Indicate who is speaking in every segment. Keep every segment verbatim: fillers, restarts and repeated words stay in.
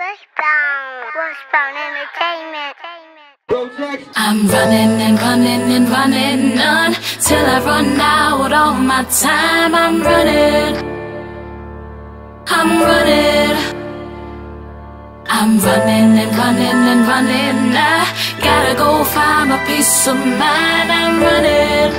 Speaker 1: Wishbone, Wishbone Entertainment.
Speaker 2: I'm running and running and running on till I run out all my time. I'm running, I'm running, I'm running and running and running. I gotta go find my peace of mind. I'm running,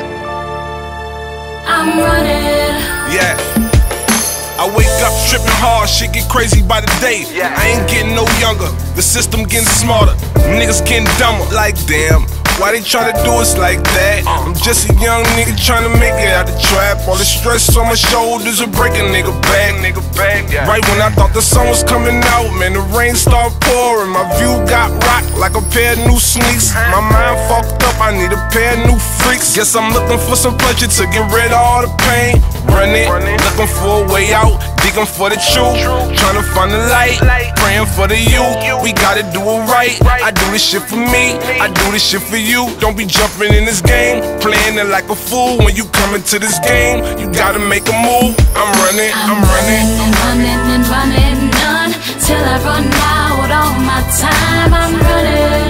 Speaker 2: I'm running.
Speaker 3: Yeah. I wake up tripping hard, shit get crazy by the day. Yeah. I ain't getting no younger, the system getting smarter, niggas getting dumber. Like damn, why they try to do us like that? I'm just a young nigga trying to make it out the trap. All the stress on my shoulders will break a nigga back. Nigga back. Yeah. Right when I thought the sun was coming out, man, the rain started pouring. My view got rocked like a pair of new sneaks. My mind fucked up, I need a pair of new freaks. Guess I'm looking for some pleasure to get rid of all the pain. Running, looking for a way out, digging for the truth, trying to find the light, praying for the youth. We gotta do it right. I do this shit for me, I do this shit for you. Don't be jumping in this game, playing it like a fool. When you come into this game, you gotta make a move. I'm running, I'm, I'm running,
Speaker 2: and running and running on till I run out all my time. I'm running,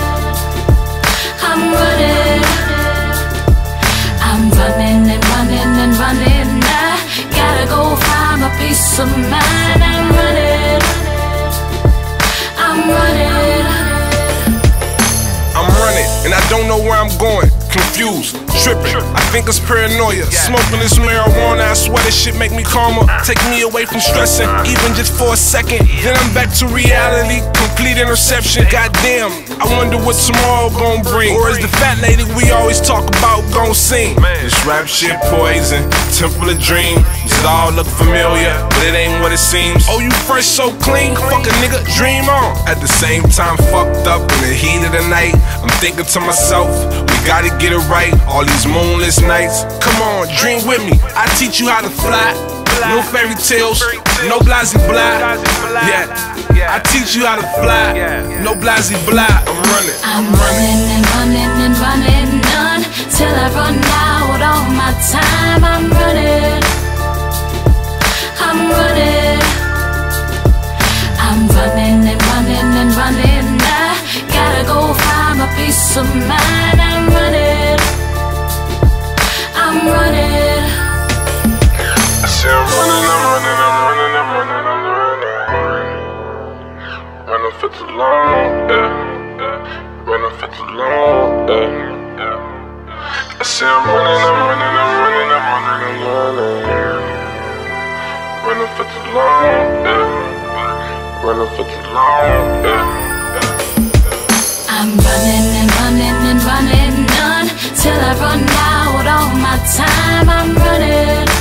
Speaker 2: I'm running, I'm running and running and running. I gotta go find my peace of mind. I'm running, I'm running,
Speaker 3: I'm running, and I don't know where I'm going. Confused, tripping, I think it's paranoia. Smoking this marijuana, I swear this shit make me calmer. Take me away from stressing, even just for a second. Then I'm back to reality, complete interception. Goddamn, I wonder what tomorrow gon' bring. Or is the fat lady we always talk about gon' sing? This rap shit poison, temple of dream. It all look familiar, but it ain't what it seems. Oh, you fresh so clean, fuck a nigga, dream on. At the same time, fucked up in the heat of the night. I'm thinking to myself, we gotta get it right. All these moonless nights, come on, dream with me. I teach you how to fly. No fairy tales, no blasey blah. Yeah, I teach you how to fly. No blasey blah. I'm running,
Speaker 2: I'm running and running and running on till I run out all my time. I'm running, I'm running, I'm running and running and running. I gotta go find my peace of mind. I'm running, I'm running.
Speaker 3: I say I'm running, I'm running, I'm running, I'm running, I'm running. Running for too long, yeah, yeah. Running for too long, yeah, yeah. I say I'm running, I'm running, I'm running, I'm running, I'm running. Running for too long, yeah. Running for too long, yeah.
Speaker 2: I'm running and running and running on till I run out all my time. I'm running,